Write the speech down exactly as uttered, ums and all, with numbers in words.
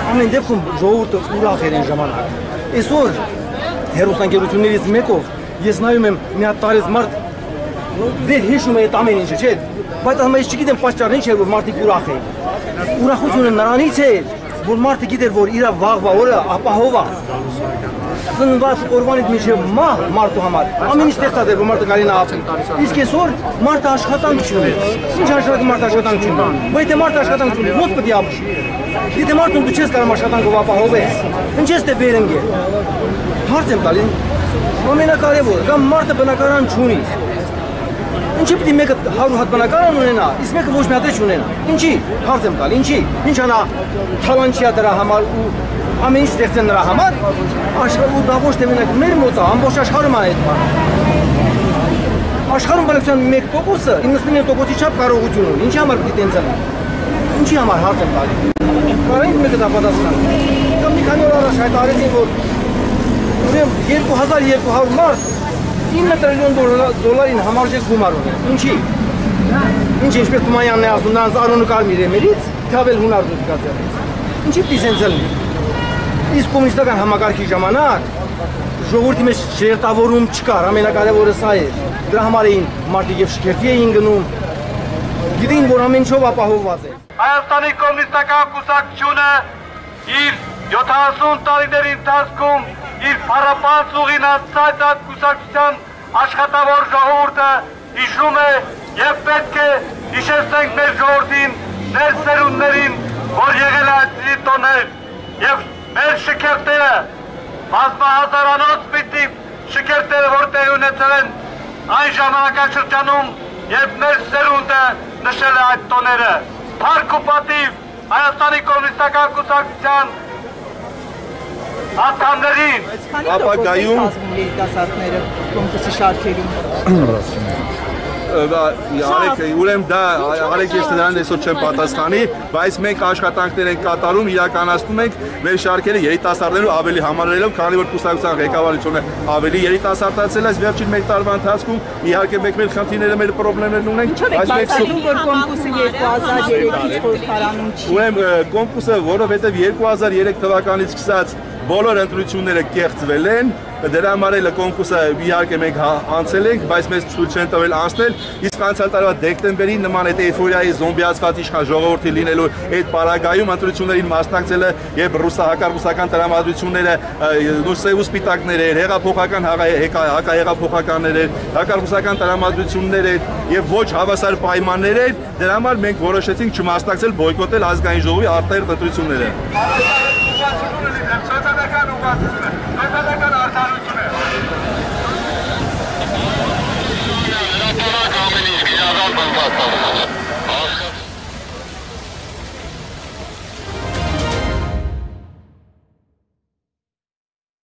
ամեն դեպքում ժողովուրդը ուրախ էր այն ժամանակ։ Այսօր հերոսանկերություններից մեկով ես նայում եմ մի հատ տարեց մարդ դեր հիշում է այդ ամեն ինչը, չէ՞։ Բայց ասում եմ, ես չգիտեմ պատճառն ինչ է, որ մարդիկ ուրախ են։ Ուրախությունը նրանից է, որ մարդը գիտեր, որ իր վաղվա օրը ապահով է։ Ծնված օրվանից մինչև մահ մարդու համար ամեն ինչ ստեղծած է, որ մարդը կարելի է ապրի։ Իսկ այսօր մարդը աշխատանք չունի։ Ինչ աշխատանք մարդը աշխատանք չունի։ Բայց եթե մարդը աշխատանք չունի, ո՞նց պետք է ապրի։ Եթե մարդուն դու չես կարող աշխատանքով ապահովես, ինչ ես դե վերընկ է։ Հարց եմ տալի։ Ամենակարևորը, կամ մարդը բնակարան չունի։ Ինչի պիտի մեկը հարյուր հատ բնակարան ունենա, իսկ մեկը ոչ մի հատ չունենա։ Ինչի, հարց եմ տալի, ինչի, ինչ անա թալանչիա դրա համար ու ամեն ինչ ստեղծեն նրա համար, աշխարհում դա ոչ թե մենակ մեր մոտ է, ամբողջ աշխարհում է այդ բանը։ Աշխարհում բնակչության մեկ տոկոսը իննսունինը տոկոսի չափ կարողություն ունի, ինչի համար պիտի տենց անի։ Ինչի համար հարց եմ տալի։ Կարող ենք մեկը դա պատասխանել։ Կամ մի քանի օր առաջ հայտարարեցին, որ ուրեմն երկու հազար երկու հարյուր մարդ ինը տրիլիոն դոլարին համարժեք գումար ունեն։ Ինչի։ Ինչ ինչպես Թումանյանն է ասում, նրանց Արոնու Կարմիր Էմերից, թավել հունար դուրս։ Ինչի պիտի սենց լինի։ Իսկ կոմունիստական համակարգի ժամանակ ժողովրդի մեջ շերտավորում չկար, ամենակարևորը սա էր։ Դրա համար էին մարդիկ եւ շքերթի էին գնում, գիտեին, որ ամեն ինչով ապահովված է։ Հայաստանի կոմունիստական կուսակցությունը իր յոթանասուն տարիների ընթացքում իր փառապանծ ուղին անցած այդ կուսակցության աշխատավոր ժողովուրդը հիշում է եւ պետք է հիշեցնենք մեր ժողովրդին, մեր սերունդներին, որ եղել է այդ տոներ եւ մեր շքերթերը բազմահազարանոց միտիվ շքերթերը, որ տեղի ունեցել են այն ժամանակաշրջանում, երբ մեր սերունդը նշել է այդ տոները։ Փառք ու պատիվ Հայաստանի կոմունիստական կուսակցության անդամներին։ Ապագայում երիտասարդները կոնկուրսի շարքերում Արեք, ուրեմն դա արեք ես դրան այսօր չեմ պատասխանի, բայց մենք աշխատանքներ ենք կատարում, իրականացնում ենք մեր շարքերը երիտասարդներով ավելի համալրելով, քանի որ կուսակցության ղեկավարությունը ավելի երիտասարդացել է վերջին մեկ տարվա ընթացքում, իհարկե մենք մեր խնդիրները, մեր խնդիրներն ունենք, բայց մենք սուր որ կոնկուրսը երկու հազար երեքից խորհրդարանում չի։ Ուրեմն կոնկուրսը, որովհետև երկու հազար երեք թվականից սկսած բոլոր ընտրությունները կեղծվել են, դրա համար էլ կոնկուրսը իհարկե մենք անցել ենք, բայց մեզ ցույց չեն տվել անցնել, իսկ անցյալ տարվա դեկտեմբերին նման այդ էյֆորիայի զոմբիացված իշխան ժողովրդի լինելու այդ պարագայում ընտրություններին մասնակցելը եւ ռուսահակառուսական տրամադրությունները նույն սպիտակներ էր, հեղափոխական հակահեղափոխականներ էր, հակառուսական տրամադրություններ էր եւ ոչ հավասար պայմաններ էր, դրա համար մենք որոշեցինք չմասնակցել, բոյկոտել ազգային ժողովի արտահերթ ընտրությունները։